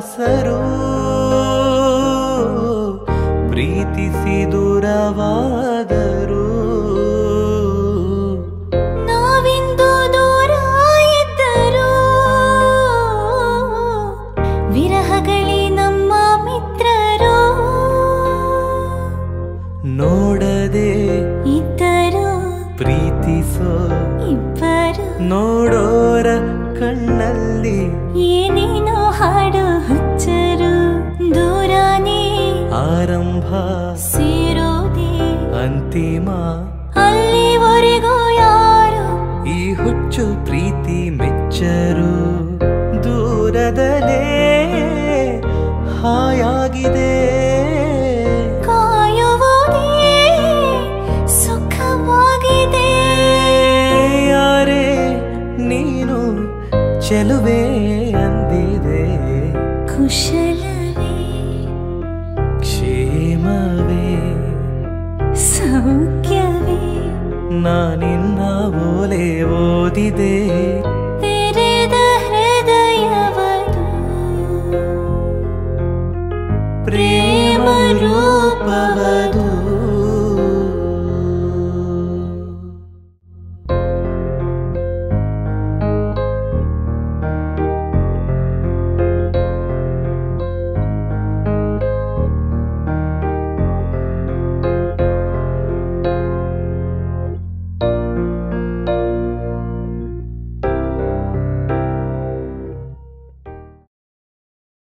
ದಾಸರು ಪ್ರೀತಿಸಿ ದೂರವಾದರು ನಾವಿಂದು ದೂರ ಇದ್ದರು ವಿರಹಗಳೇ ನಮ್ಮ ಮಿತ್ರರು ನೋಡದೆ ಇದ್ದರು ಪ್ರೀತಿಸೋ ಇಬ್ಬರು ನೋಡೋರ ಕಣ್ಣಲ್ಲಿ ಏನೇನೋ ಹಾಡು ಹುಚ್ಚರು ದೂರನೇ ಆರಂಭ ಸೇರೋದೇ ಅಂತಿಮ ಅಲ್ಲಿವರೆಗೂ ಯಾರು ಈ ಹುಚ್ಚು ಪ್ರೀತಿ ಮೆಚ್ಚರು ದೂರದಲೇ ಹಾಯಾಗಿದೆ ಕಾಯುವುದೇ ಸುಖವಾಗಿದೆ ಯಾರೇ ನೀನು ಚೆಲುವೆ ಅಂದಿದೆ ಕುಶಲವೇ ಕ್ಷೇಮವೇ ಸೌಖ್ಯವೇ ನಾನಿನ್ನ ಓಲೆ ಓದಿದೆ ತೆರೆದ ಹೃದಯವರು ಪ್ರೇಮ ರೂಪವ